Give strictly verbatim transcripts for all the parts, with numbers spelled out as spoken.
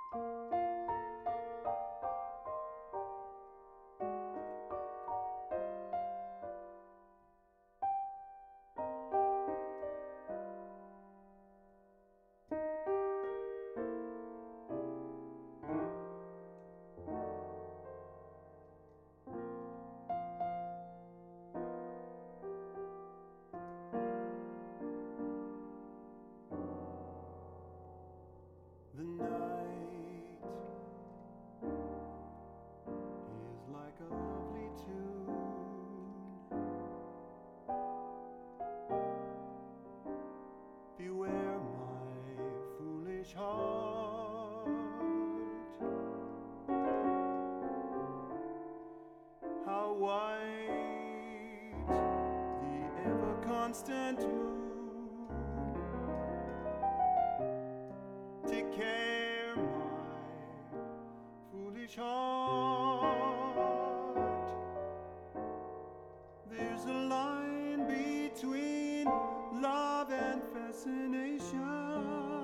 The night is like a lovely tune. Beware my foolish heart, how white the ever-constant moon. Take care, my foolish heart. There's a line between love and fascination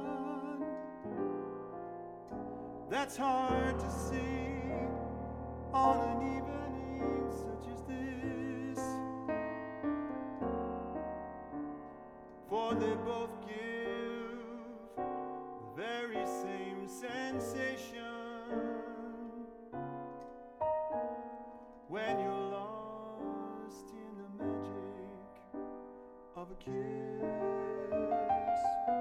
that's hard to see on an evening such as this, for they both give the very same sensation when you're lost in the magic of a kiss.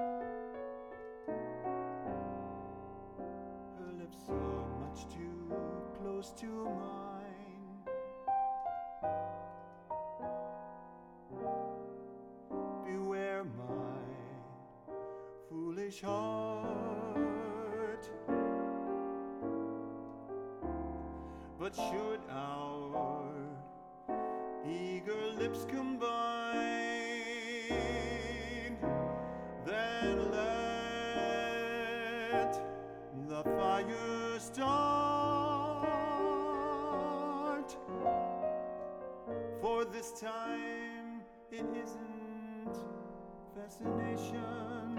Her lips are much too close to mine. Beware my foolish heart. But should our eager lips combine, then let the fire start. For this time it isn't fascination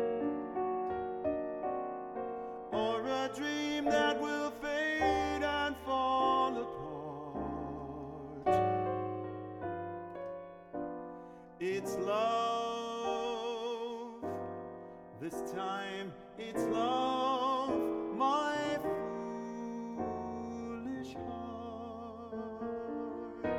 or a dream that will fade and fall apart. It's love, this time it's love, my foolish heart.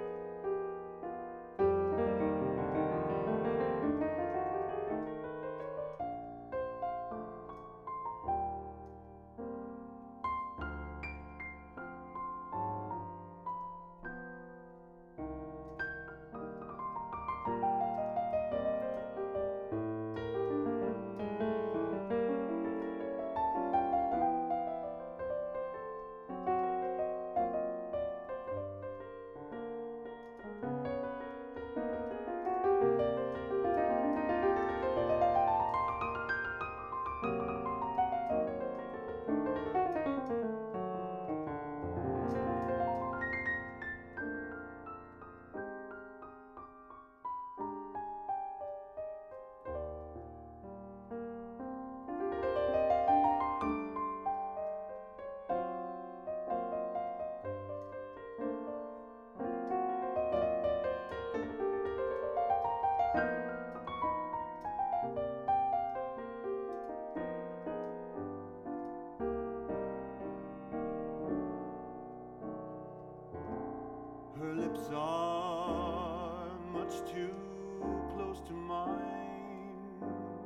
Her lips are much too close to mine.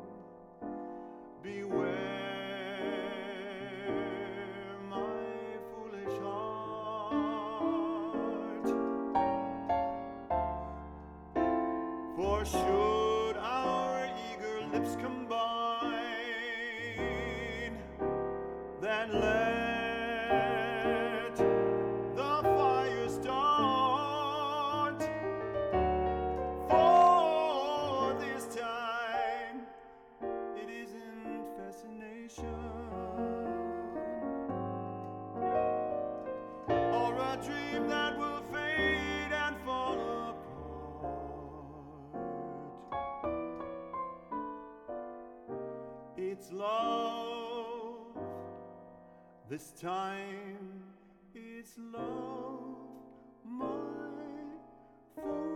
Beware my foolish heart. For should our eager lips combine, then let or a dream that will fade and fall apart. It's love, This time it's love, my fool.